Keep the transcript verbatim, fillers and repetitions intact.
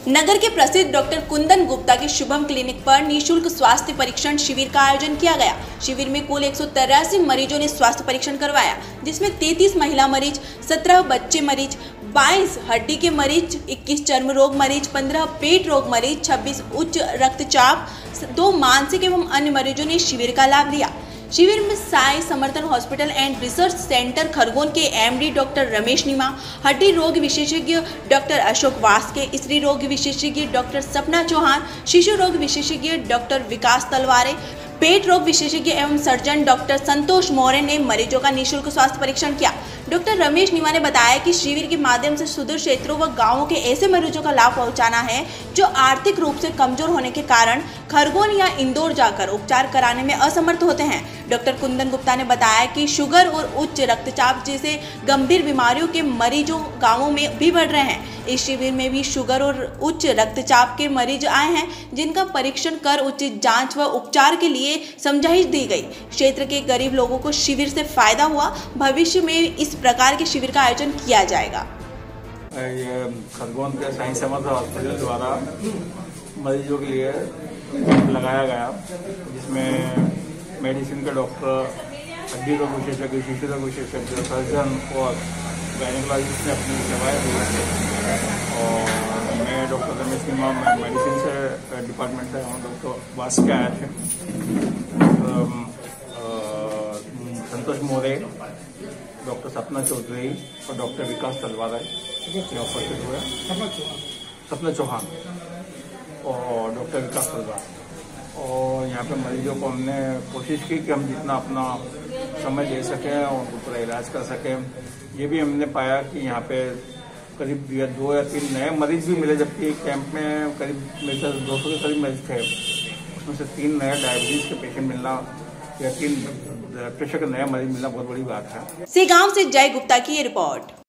नगर के प्रसिद्ध डॉक्टर कुंदन गुप्ता के शुभम क्लिनिक पर निःशुल्क स्वास्थ्य परीक्षण शिविर का आयोजन किया गया। शिविर में कुल एक सौ तिरासी मरीजों ने स्वास्थ्य परीक्षण करवाया, जिसमें तैंतीस महिला मरीज, सत्रह बच्चे मरीज, बाईस हड्डी के मरीज, इक्कीस चर्म रोग मरीज, पंद्रह पेट रोग मरीज, छब्बीस उच्च रक्तचाप, दो मानसिक एवं अन्य मरीजों ने शिविर का लाभ लिया। शिविर में Sai Samarthan hospital and research centre Khargone के एमडी डॉक्टर रमेश नीमा, हड्डी रोग विशेषज्ञ डॉक्टर अशोक वास्के, स्त्री रोग विशेषज्ञ डॉक्टर सपना चौहान, शिशु रोग विशेषज्ञ डॉक्टर विकास तलवारे, पेट रोग विशेषज्ञ एवं सर्जन डॉक्टर संतोष मौर्य ने मरीजों का निःशुल्क स्वास्थ्य परीक्षण किया। डॉक्टर रमेश नीमा ने बताया कि शिविर के माध्यम से सुदूर क्षेत्रों व गांवों के ऐसे मरीजों का लाभ पहुंचाना है जो आर्थिक रूप से कमजोर होने के कारण खरगोन या इंदौर जाकर उपचार कराने में असमर्थ होते हैं। डॉक्टर कुंदन गुप्ता ने बताया कि शुगर और उच्च रक्तचाप जैसे गंभीर बीमारियों के मरीजों गाँवों में भी बढ़ रहे हैं। इस शिविर में भी शुगर और उच्च रक्तचाप के मरीज आए हैं, जिनका परीक्षण कर उचित जांच व उपचार के लिए समझाइश दी गई। क्षेत्र के गरीब लोगों को शिविर से फायदा हुआ। भविष्य में इस प्रकार के शिविर का आयोजन किया जाएगा। ये खरगोन के साई समर्थन हॉस्पिटल द्वारा मरीजों के लिए लगाया गया, जिसमें मेडिसिन के डॉक्टर, हड्डी रोग विशेषज्ञ, शिशु रोग विशेषज्ञ, सर्जन और गायनेकोलॉजिस्ट ने अपनी सेवाएं दी। और मैं डॉक्टर रमेश नीमा मेडिसिन से डिपार्टमेंट से हूँ। डॉक्टर वास्के आए थे, संतोष मौर्य, डॉक्टर सपना चौधरी और डॉक्टर विकास तलवार उपस्थित हुए, सपना चौहान और डॉक्टर विकास तलवार। और यहाँ पे मरीजों को हमने कोशिश की कि हम जितना अपना समय दे सकें और उनको पूरा इलाज कर सकें। ये भी हमने पाया कि यहाँ पे करीब दो या तीन नए मरीज भी मिले, जबकि कैंप में करीब मेरे दो सौ के करीब मरीज थे। उसमें से तीन नए डायबिटीज के पेशेंट मिलना या तीन प्रेशर के नए मरीज मिलना बहुत बड़ी बात है। से गांव से जय गुप्ता की ये रिपोर्ट।